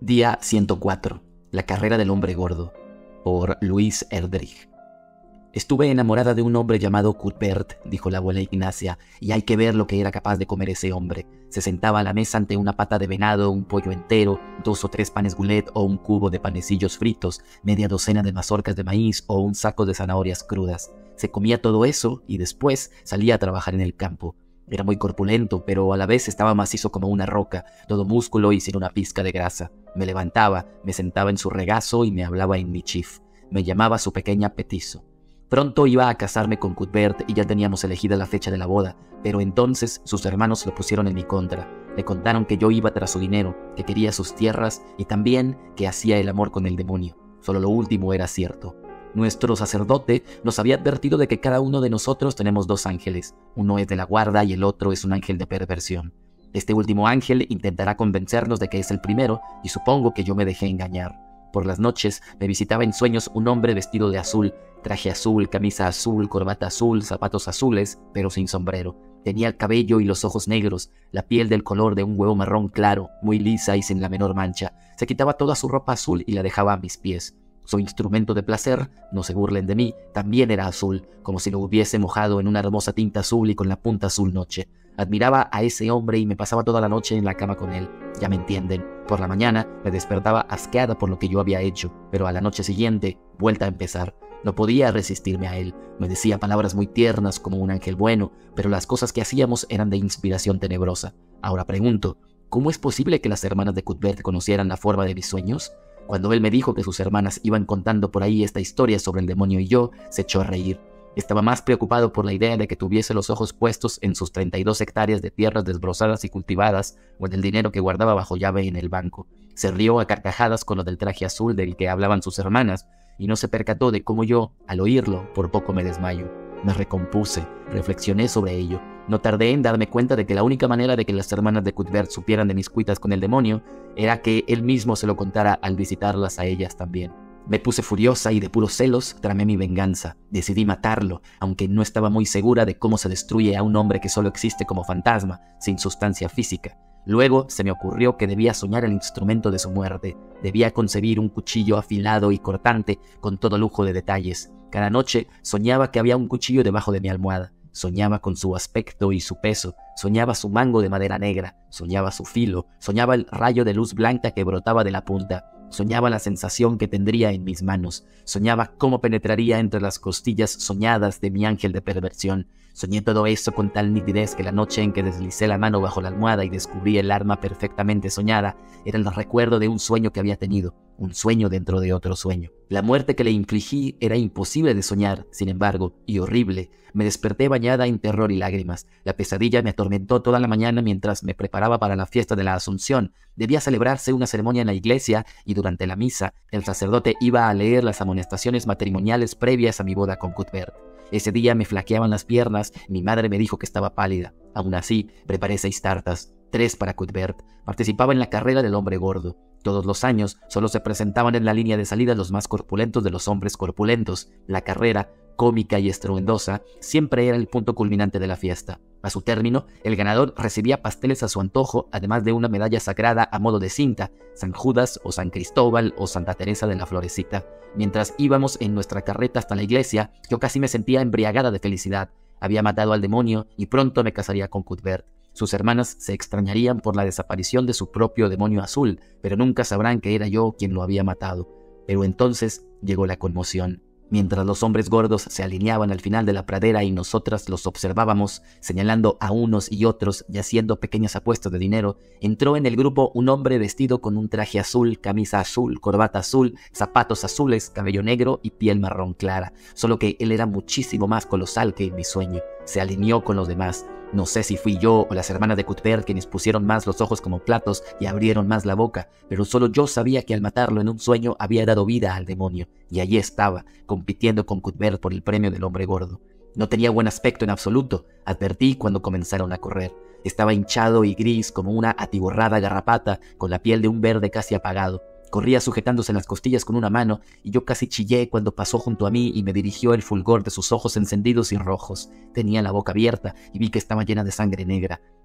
Día 104. La carrera del hombre gordo. Por Luis Erdrich. Estuve enamorada de un hombre llamado Cuthbert, dijo la abuela Ignacia, y hay que ver lo que era capaz de comer ese hombre. Se sentaba a la mesa ante una pata de venado, un pollo entero, 2 o 3 panes goulet o un cubo de panecillos fritos, media docena de mazorcas de maíz o un saco de zanahorias crudas. Se comía todo eso y después salía a trabajar en el campo. Era muy corpulento, pero a la vez estaba macizo como una roca, todo músculo y sin una pizca de grasa. Me levantaba, me sentaba en su regazo y me hablaba en mi chif. Me llamaba su pequeña petizo. Pronto iba a casarme con Cuthbert y ya teníamos elegida la fecha de la boda, pero entonces sus hermanos lo pusieron en mi contra. Le contaron que yo iba tras su dinero, que quería sus tierras y también que hacía el amor con el demonio. Solo lo último era cierto. Nuestro sacerdote nos había advertido de que cada uno de nosotros tenemos 2 ángeles. Uno es de la guarda y el otro es un ángel de perversión. Este último ángel intentará convencernos de que es el primero y supongo que yo me dejé engañar. Por las noches me visitaba en sueños un hombre vestido de azul, traje azul, camisa azul, corbata azul, zapatos azules, pero sin sombrero. Tenía el cabello y los ojos negros, la piel del color de un huevo marrón claro, muy lisa y sin la menor mancha. Se quitaba toda su ropa azul y la dejaba a mis pies. Su instrumento de placer, no se burlen de mí, también era azul, como si lo hubiese mojado en una hermosa tinta azul y con la punta azul noche. Admiraba a ese hombre y me pasaba toda la noche en la cama con él. Ya me entienden. Por la mañana me despertaba asqueada por lo que yo había hecho, pero a la noche siguiente, vuelta a empezar. No podía resistirme a él. Me decía palabras muy tiernas como un ángel bueno, pero las cosas que hacíamos eran de inspiración tenebrosa. Ahora pregunto, ¿cómo es posible que las hermanas de Cuthbert conocieran la forma de mis sueños? Cuando él me dijo que sus hermanas iban contando por ahí esta historia sobre el demonio y yo, se echó a reír. Estaba más preocupado por la idea de que tuviese los ojos puestos en sus 32 hectáreas de tierras desbrozadas y cultivadas o en el dinero que guardaba bajo llave en el banco. Se rió a carcajadas con lo del traje azul del que hablaban sus hermanas y no se percató de cómo yo, al oírlo, por poco me desmayo. Me recompuse, reflexioné sobre ello. No tardé en darme cuenta de que la única manera de que las hermanas de Cuthbert supieran de mis cuitas con el demonio era que él mismo se lo contara al visitarlas a ellas también. Me puse furiosa y de puros celos tramé mi venganza. Decidí matarlo, aunque no estaba muy segura de cómo se destruye a un hombre que solo existe como fantasma, sin sustancia física. Luego se me ocurrió que debía soñar el instrumento de su muerte. Debía concebir un cuchillo afilado y cortante con todo lujo de detalles. Cada noche soñaba que había un cuchillo debajo de mi almohada. Soñaba con su aspecto y su peso, soñaba su mango de madera negra, soñaba su filo, soñaba el rayo de luz blanca que brotaba de la punta, soñaba la sensación que tendría en mis manos, soñaba cómo penetraría entre las costillas soñadas de mi ángel de perversión. Soñé todo eso con tal nitidez que la noche en que deslicé la mano bajo la almohada y descubrí el arma perfectamente soñada era el recuerdo de un sueño que había tenido, un sueño dentro de otro sueño. La muerte que le infligí era imposible de soñar, sin embargo, y horrible. Me desperté bañada en terror y lágrimas. La pesadilla me atormentó toda la mañana mientras me preparaba para la fiesta de la Asunción. Debía celebrarse una ceremonia en la iglesia y durante la misa, el sacerdote iba a leer las amonestaciones matrimoniales previas a mi boda con Cuthbert. Ese día me flaqueaban las piernas, mi madre me dijo que estaba pálida. Aún así, preparé 6 tartas, 3 para Cuthbert. Participaba en la carrera del hombre gordo. Todos los años solo se presentaban en la línea de salida los más corpulentos de los hombres corpulentos. La carrera, cómica y estruendosa, siempre era el punto culminante de la fiesta. A su término, el ganador recibía pasteles a su antojo, además de una medalla sagrada a modo de cinta, San Judas o San Cristóbal o Santa Teresa de la Florecita. Mientras íbamos en nuestra carreta hasta la iglesia, yo casi me sentía embriagada de felicidad. Había matado al demonio y pronto me casaría con Cuthbert. Sus hermanas se extrañarían por la desaparición de su propio demonio azul, pero nunca sabrán que era yo quien lo había matado. Pero entonces llegó la conmoción. Mientras los hombres gordos se alineaban al final de la pradera y nosotras los observábamos, señalando a unos y otros y haciendo pequeñas apuestas de dinero, entró en el grupo un hombre vestido con un traje azul, camisa azul, corbata azul, zapatos azules, cabello negro y piel marrón clara, solo que él era muchísimo más colosal que en mi sueño. Se alineó con los demás. No sé si fui yo o las hermanas de Cuthbert quienes pusieron más los ojos como platos y abrieron más la boca, pero solo yo sabía que al matarlo en un sueño había dado vida al demonio, y allí estaba, compitiendo con Cuthbert por el premio del hombre gordo. No tenía buen aspecto en absoluto, advertí cuando comenzaron a correr. Estaba hinchado y gris como una atiborrada garrapata, con la piel de un verde casi apagado. Corría sujetándose las costillas con una mano y yo casi chillé cuando pasó junto a mí y me dirigió el fulgor de sus ojos encendidos y rojos. Tenía la boca abierta y vi que estaba llena de sangre negra.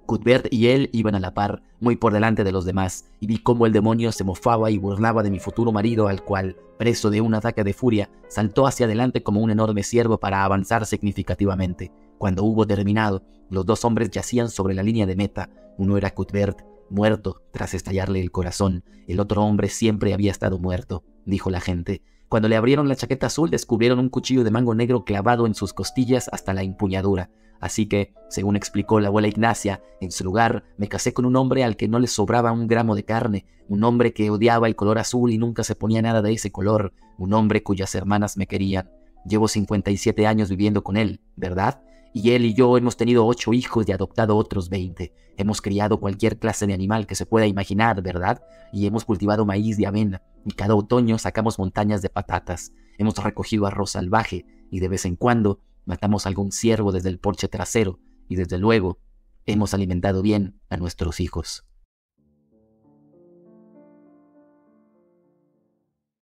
Cuthbert y él iban a la par, muy por delante de los demás, y vi cómo el demonio se mofaba y burlaba de mi futuro marido, al cual, preso de un ataque de furia, saltó hacia adelante como un enorme ciervo para avanzar significativamente. Cuando hubo terminado, los dos hombres yacían sobre la línea de meta. Uno era Cuthbert, muerto tras estallarle el corazón. El otro hombre siempre había estado muerto, dijo la gente. Cuando le abrieron la chaqueta azul, descubrieron un cuchillo de mango negro clavado en sus costillas hasta la empuñadura. Así que, según explicó la abuela Ignacia, en su lugar me casé con un hombre al que no le sobraba un gramo de carne, un hombre que odiaba el color azul y nunca se ponía nada de ese color, un hombre cuyas hermanas me querían. Llevo 57 años viviendo con él, ¿verdad? Y él y yo hemos tenido 8 hijos y adoptado otros 20. Hemos criado cualquier clase de animal que se pueda imaginar, ¿verdad? Y hemos cultivado maíz y avena, y cada otoño sacamos montañas de patatas. Hemos recogido arroz salvaje, y de vez en cuando matamos algún ciervo desde el porche trasero, y desde luego hemos alimentado bien a nuestros hijos.